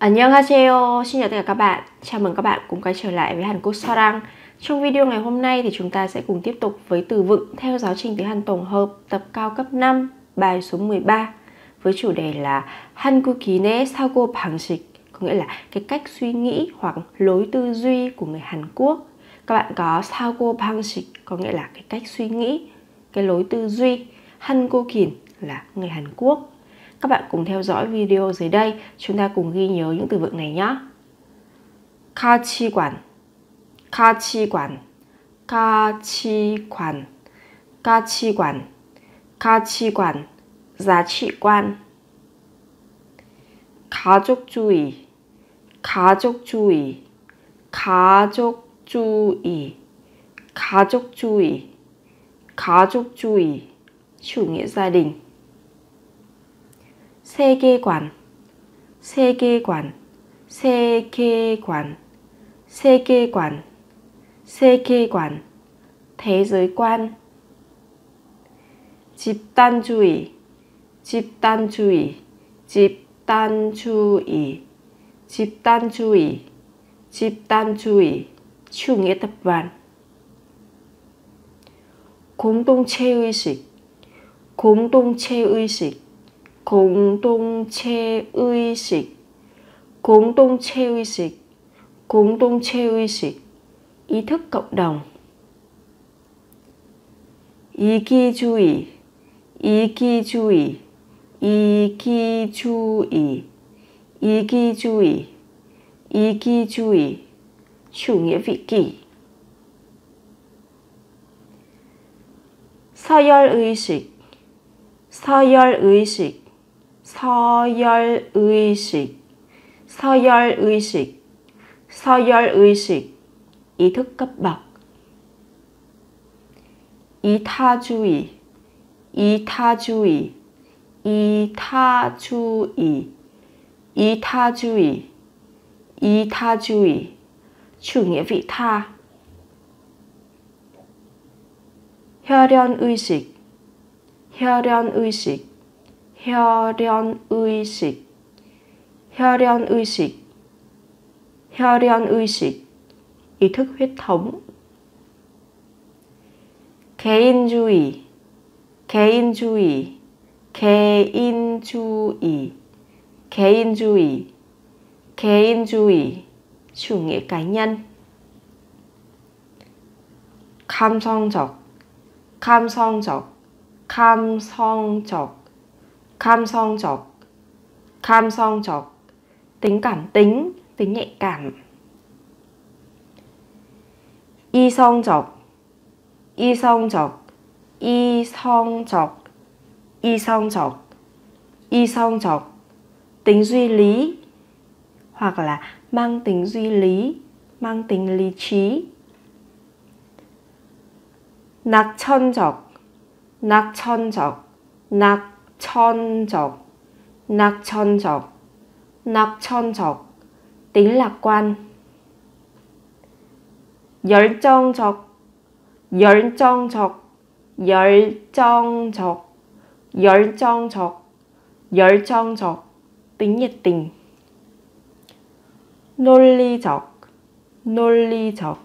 안녕하세요, xin chào tất cả các bạn. Chào mừng các bạn cùng quay trở lại với Hàn Quốc Sarang. Trong video ngày hôm nay thì chúng ta sẽ cùng tiếp tục với từ vựng theo giáo trình tiếng Hàn tổng hợp tập cao cấp 5, bài số 13 với chủ đề là 한국인의 사고 방식, có nghĩa là cái cách suy nghĩ hoặc lối tư duy của người Hàn Quốc. Các bạn có 사고 방식 có nghĩa là cái cách suy nghĩ, cái lối tư duy. 한국인 là người Hàn Quốc. Các bạn cùng theo dõi video dưới đây, chúng ta cùng ghi nhớ những từ vựng này nhé. 가치관, 가치관, 가치관, 가치관, 가치관, giá trị quan. 가족주의, 가족주의, 가족주의, 가족주의, 가족주의, chủ nghĩa gia đình. 세계관, 세계관, 세계관, 세계관, 세계관, thế giới quan. 집단주의, 집단주의, 집단주의, 집단주의, 집단주의, chủ nghĩa tập đoàn. 공동체의식, 공동체의식, 공동체의식, 공동체의식, 공동체의식, ý thức cộng đồng. 이기주의, 이기주의, 이기주의, 이기주의, 이기주의, chủ nghĩa vị kỷ. 서열의식, 서열의식, 서열의식, 서열의식, 서열의식, ý thức cấp bậc. 이타주의, 이타주의, 이타주의, 이타주의, 이타주의, chủ nghĩa vị tha. 혈연의식, 혈연의식, 혈연의식, 혈연의식, 혈연의식, ý thức huyết thống. 개인주의, 개인주의, 개인주의, 개인주의, 개인주의, chủ nghĩa cá nhân. 감성적, 감성적, 감성적, 감성적, 감성적, tính cảm tính, tính nhạy cảm. 이성적, 이성적, 이성적, 이성적, 이성적, tính duy lý hoặc là mang tính duy lý, mang tính lý trí. 낙천적, 낙천적, 낙천적, 낙천적, 낙천적, tính lạc quan. 열정적, 열정적, 열정적, 열정적, 열정적, tính nhiệt tình. 논리적, 논리적,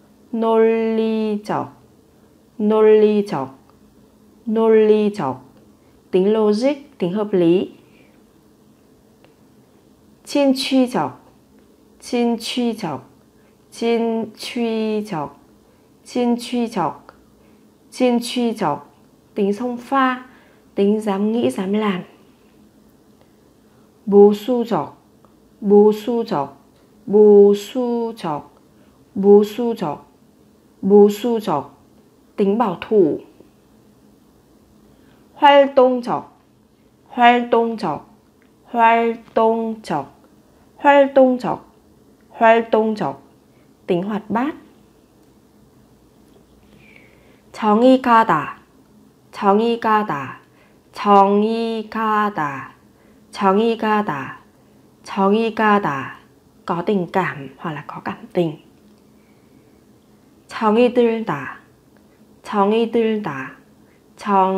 논리적, 논리적, 논리적, tính logic, tính hợp lý. 진취적, 진취적, 진취적, 진취적, 진취적, tính xông pha, tính dám nghĩ dám làm. 보수적, 보수적, 보수적, 보수적, 보수적, tính bảo thủ. 활동적, 활동적, 활동적, 활동적, 활동적, tính hoạt bát. 정의가다, 정의가다, 정의가다, 정의가다, 정의가다, có tình cảm hoặc là có cảm tình. 정의들다, 정의들다,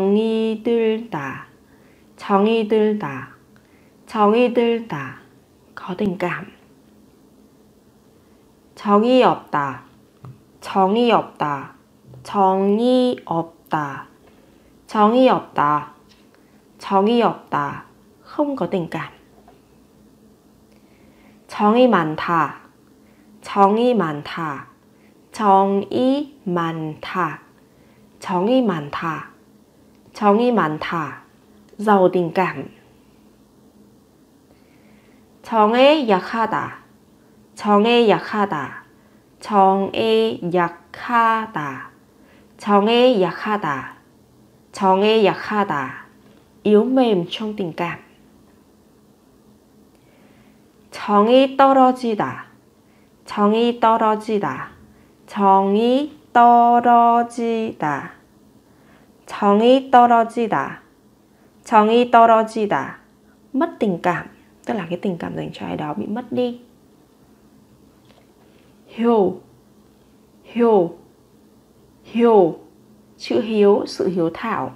정의들다, 정의들다, 정의들다, có tình cảm. 정이 없다. 정이 없다. 정이 없다. 정이 없다. 정이 없다. Không có tình cảm. 정이 많다. 정이 많다. 정이 많다. 정이 많다. 정이 많다. Giàu tình cảm. 정에 약하다. 정에 약하다. 정에 약하다. 정에 약하다. 정에 약하다. Yếu mềm trong tình cảm. 정이 떨어지다. 정이 떨어지다. 정이 떨어지다. 정이 떨어지다. 정이 떨어지다. Mất tình cảm, tức là cái tình cảm dành cho ai đó bị mất đi. Hiếu. Hiếu. Hiếu. Chữ hiếu, sự hiếu thảo.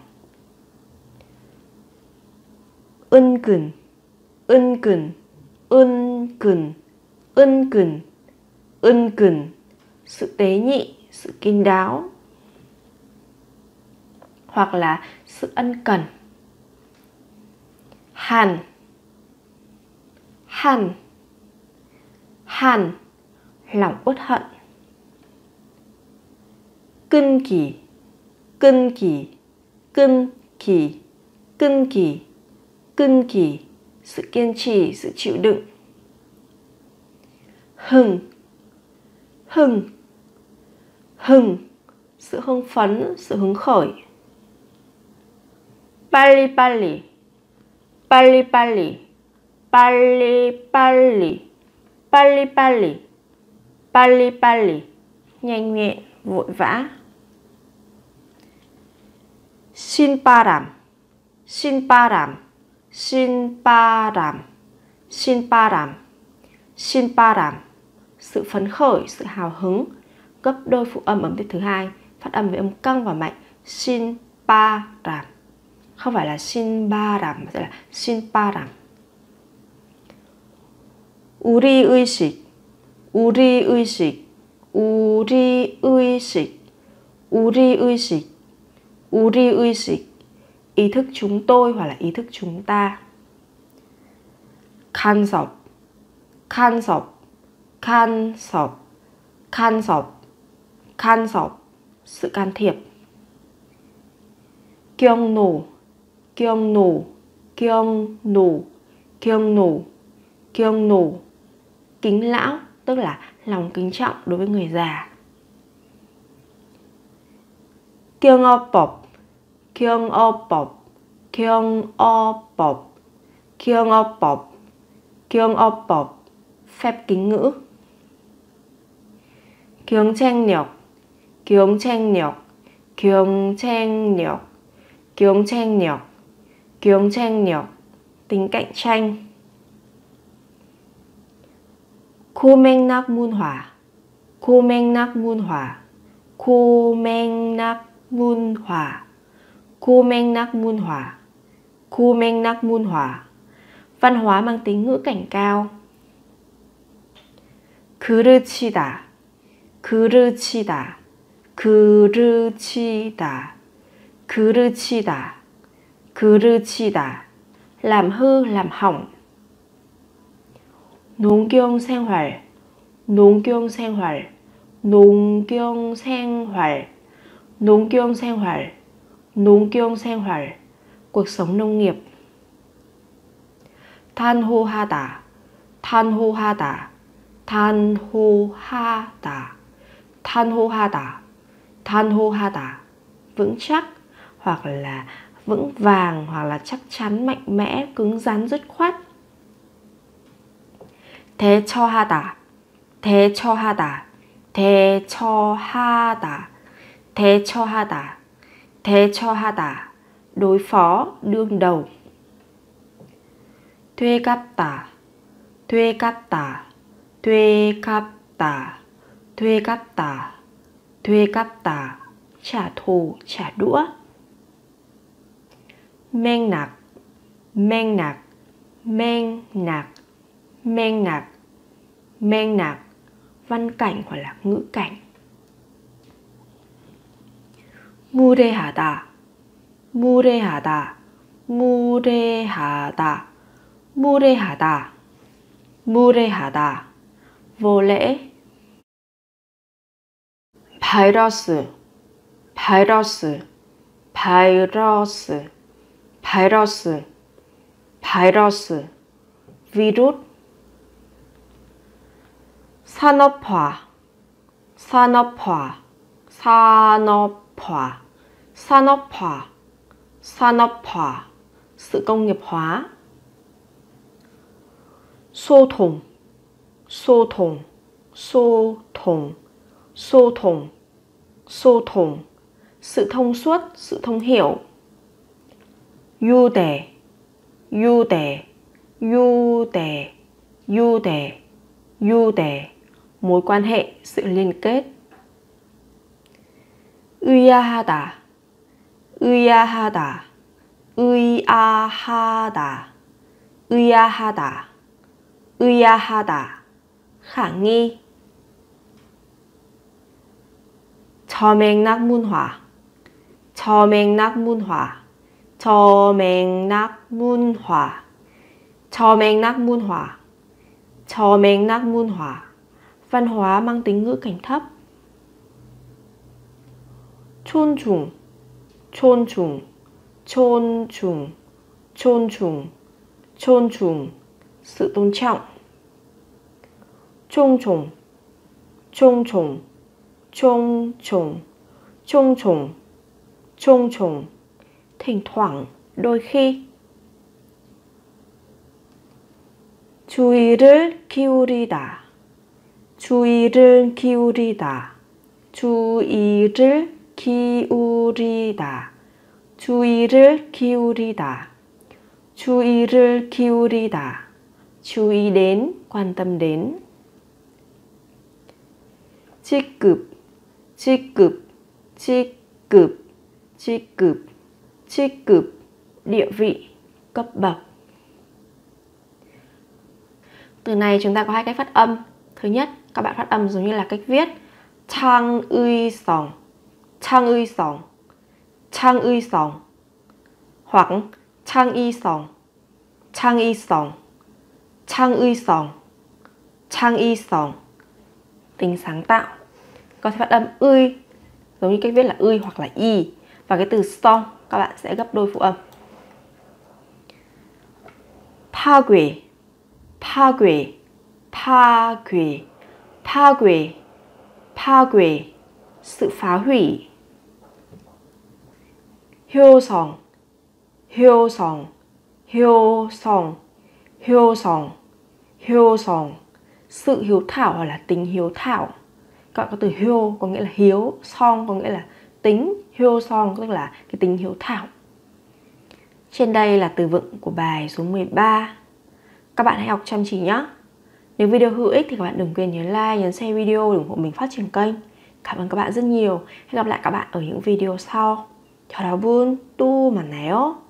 은근. 은근. 은근. 은근. 은근. Sự tế nhị, sự kín đáo. Hoặc là sự ân cần. Hàn. Hàn. Hàn. Lòng uất hận. Cân kỳ. Cân kỳ. Cân kỳ. Cân kỳ. Cân kỳ. Sự kiên trì, sự chịu đựng. Hừng. Hừng. Hừng. Sự hưng phấn, sự hứng khởi. 빨리 빨리. 빨리 빨리. 빨리 빨리. 빨리 빨리. 빨리 빨리. Nhanh nhẹn, vội vã. 신바람. 신바람. 신바람. 신바람. 신바람. Sự phấn khởi, sự hào hứng. Gấp đôi phụ âm âm tiết thứ hai, phát âm với âm căng và mạnh. 신바람. Không phải là 신바람 mà sẽ là 신바람. 우리 의식. 우리 의식. 우리 의식. 우리 의식. 우리 의식. Ý thức chúng tôi hoặc là ý thức chúng ta. 간섭. 간섭. 간섭. 간섭. 간섭. Sự can thiệp. 경로. 경로. 경로. 경로. 경로. Kính lão, tức là lòng kính trọng đối với người già. 경어법. 경어법. 경어법. 경어법. 경어법. Phép kính ngữ. 경쟁력. 경쟁력. 경쟁력. 경쟁력. 경쟁력. Tính cạnh tranh. 코맹락문화. 코맹락문화. 코맹락문화. 코맹락문화. 코맹락문화. Văn hóa mang tính ngữ cảnh cao. 그르치다. 그르치다. 그르치다. 그르치다. 그르치다. Làm hư, làm hỏng. 농경생활. 농경생활. 농경생활. 농경생활. 농경생활. Cuộc sống nông nghiệp. 탄호하다. 탄호하다. 탄호하다. 탄호하다. 탄호하다. Vững chắc hoặc là vững vàng hoặc là chắc chắn, mạnh mẽ, cứng rắn, dứt khoát. 대처하다. 대처하다. 대처하다. 대처하다. 대처하다. Đối phó, đương đầu. 되갚다. 되갚다. 되갚다. 되갚다. 되갚다. Trả thù, trả đũa. mênh nạc. mênh nạc. mênh nạc. 맥락, 맥락, văn cảnh hoặc là ngữ cảnh. 무례하다, 무례하다, 무례하다, 무례하다, 무례하다, vô lễ. 바이러스, 바이러스, 바이러스, 바이러스, 바이러스, virus. 산업화, 산업화, 산업화, 산업화, 산업화, sự công nghiệp hóa. 소통, 소통, 소통, 소통, 소통, sự thông suốt, sự thông hiểu. 유대, 유대, 유대, 유대, 유대, mối quan hệ, sự liên kết. 의아하다, 의아하다, 의아하다, 의아하다, 의아하다, khả nghi. 저맥락문화, 저맥락문화, 저맥락문화, 저맥락문화, 저맥락문화, văn hóa mang tính ngữ cảnh thấp. 존중, 존중, 존중, 존중, 존중, sự tôn trọng. 총총, 총총, 총총, 총총, 총총, thỉnh thoảng, đôi khi. 주의를 기울이다, 주의를 기울이다, 주의를 기울이다, 주의를 기울이다, 주의를 기울이다, chú ý đến, quan tâm đến. 직급, 직급, 직급, 직급, 직급, địa vị, cấp bậc. Từ này chúng ta có hai cách phát âm. Thứ nhất, các bạn phát âm giống như là cách viết 창의성, 창의성, 창의성, hoặc 창의성, 창의성, 창의성, 창의성, tính sáng tạo. Có thể phát âm ươi giống như cách viết là ươi hoặc là y, và cái từ song các bạn sẽ gấp đôi phụ âm. 파괴, 파괴, 파괴, 파괴, 파괴, sự phá hủy. 효성, 효성, 효성, 효성, 효성, sự hiếu thảo hoặc là tính hiếu thảo. Các bạn có từ hiếu có nghĩa là hiếu, song có nghĩa là tính, hiếu song tức là cái tính hiếu thảo. Trên đây là từ vựng của bài số 13. Các bạn hãy học chăm chỉ nhé. Nếu video hữu ích thì các bạn đừng quên nhấn like, nhấn share video để ủng hộ mình phát triển kênh. Cảm ơn các bạn rất nhiều. Hẹn gặp lại các bạn ở những video sau. 여러분 또 만나요.